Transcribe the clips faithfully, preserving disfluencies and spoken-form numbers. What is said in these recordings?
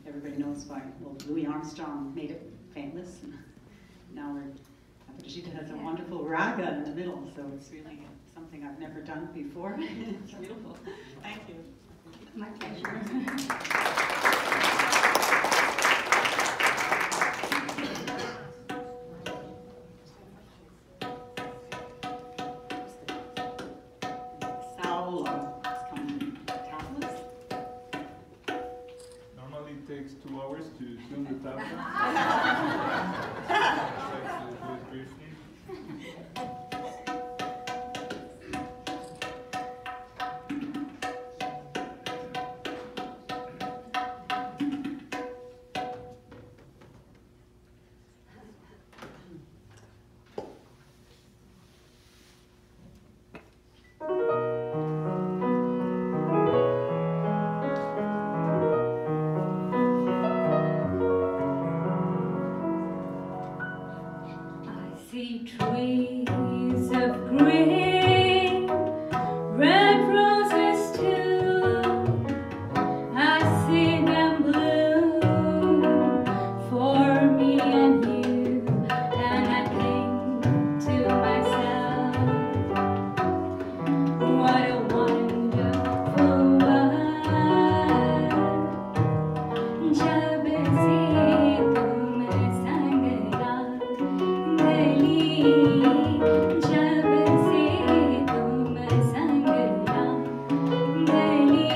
everybody knows why, well, Louis Armstrong made it famous. And now we're, Brigitte has a wonderful raga in the middle, so it's really something I've never done before. It's beautiful. Thank you. My pleasure. Normally it takes two hours to tune the tabla. Trees of green, red roses too. I see them bloom for me and you, and I think to myself, what a wonderful world. जब से तुम संग गली जब से तुम संग गली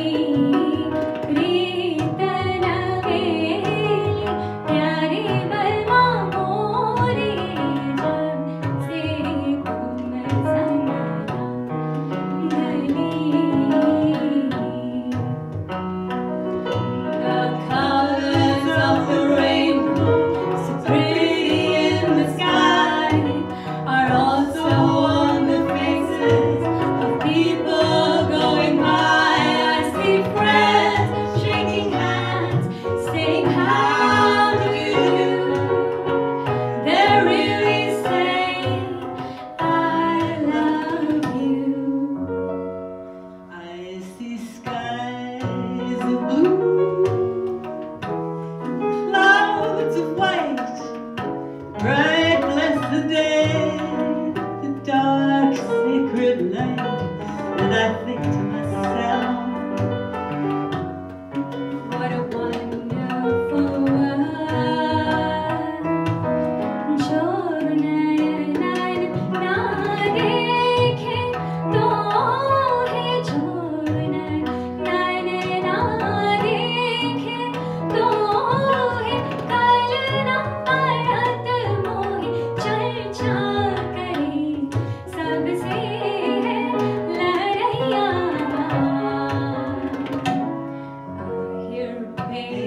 प्रीत नवेली प्यारे बलमा मोरे जब से तुम संग गली The colors of the rainbow, so pretty in the sky, are also on the faces of people going by. I see friends shaking hands, saying, how do you do? They're really saying, I love you. I see skies of blue, clouds of white, bright blessed day, the dark sacred night, and I think to myself, What a wonderful world. जो नैना ना देखे तो है जो नैना ना देखे तो है कल ना परत मोहे चर्चा करे सबसे है लड़ैया I hear